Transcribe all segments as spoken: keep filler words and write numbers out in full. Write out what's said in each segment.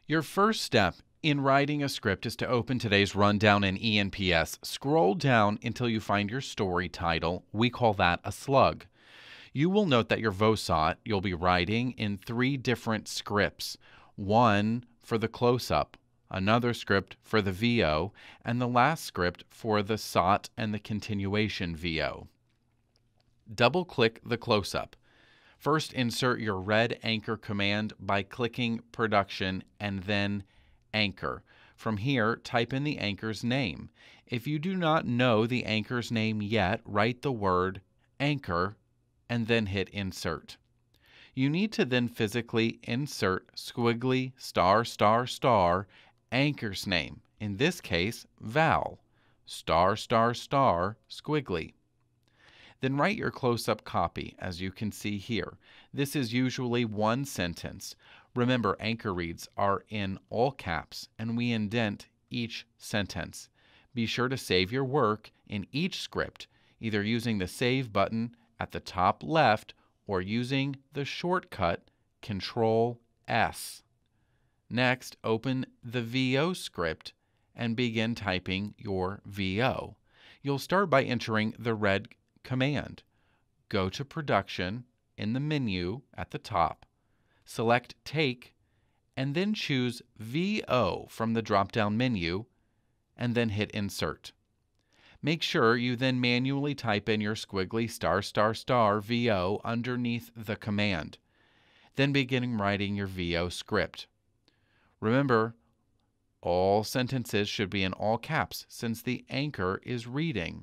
Your first step in writing a script is to open today's rundown in E N P S. Scroll down until you find your story title. We call that a slug. You will note that your VOSOT you'll be writing in three different scripts. One for the close-up, another script for the V O, and the last script for the S O T and the continuation V O. Double-click the close-up. First, insert your red anchor command by clicking Production and then Anchor. From here, type in the anchor's name. If you do not know the anchor's name yet, write the word Anchor and then hit Insert. You need to then physically insert squiggly star star star anchor's name, in this case Val, star star star squiggly. Then write your close-up copy, as you can see here. This is usually one sentence. Remember, anchor reads are in all caps, and we indent each sentence. Be sure to save your work in each script, either using the Save button at the top left or using the shortcut Control S. Next, open the V O script and begin typing your V O. You'll start by entering the red command. Go to Production in the menu at the top, select Take, and then choose V O from the drop-down menu, and then hit Insert. Make sure you then manually type in your squiggly star star star V O underneath the command. Then begin writing your V O script. Remember, all sentences should be in all caps since the anchor is reading.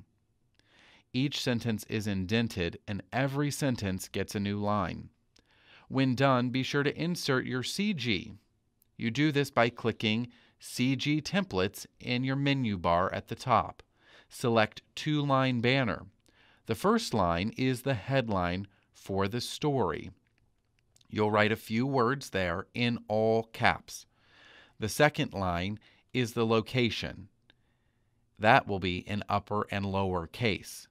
Each sentence is indented and every sentence gets a new line. When done, be sure to insert your C G. You do this by clicking C G Templates in your menu bar at the top. Select Two-Line Banner. The first line is the headline for the story. You'll write a few words there in all caps. The second line is the location. That will be in upper and lower case.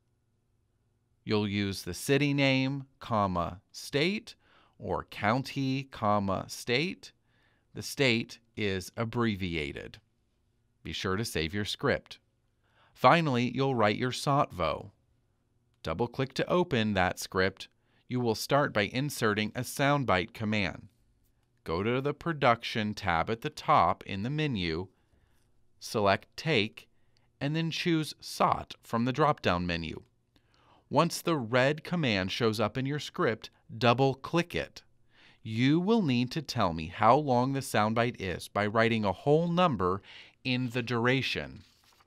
You'll use the city name, comma, state, or county, comma, state. The state is abbreviated. Be sure to save your script. Finally, you'll write your S O T V O. Double-click to open that script. You will start by inserting a soundbite command. Go to the Production tab at the top in the menu, select Take, and then choose S O T from the drop-down menu. Once the red command shows up in your script, double-click it. You will need to tell me how long the soundbite is by writing a whole number in the duration.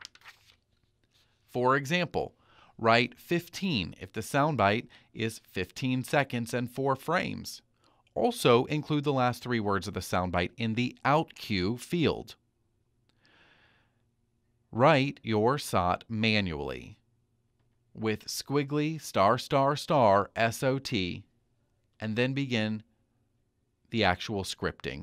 For example, write fifteen if the soundbite is fifteen seconds and four frames. Also, include the last three words of the soundbite in the Out Cue field. Write your S O T manually with squiggly star star star S O T and then begin the actual scripting.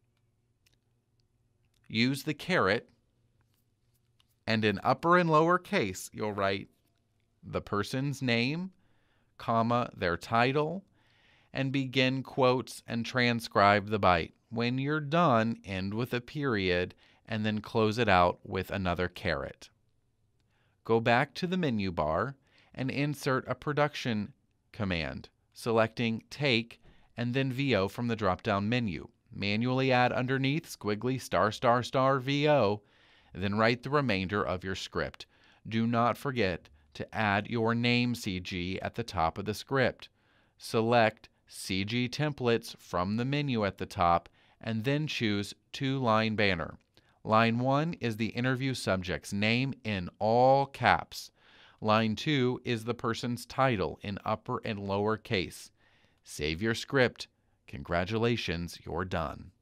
Use the caret, and in upper and lower case you'll write the person's name, comma, their title, and begin quotes and transcribe the bite. When you're done, end with a period and then close it out with another caret. Go back to the menu bar and insert a production command, selecting Take and then V O from the drop-down menu. Manually add underneath squiggly star star star V O, then write the remainder of your script. Do not forget to add your name C G at the top of the script. Select C G Templates from the menu at the top and then choose Two-Line Banner. Line one is the interview subject's name in all caps. Line two is the person's title in upper and lower case. Save your script. Congratulations, you're done.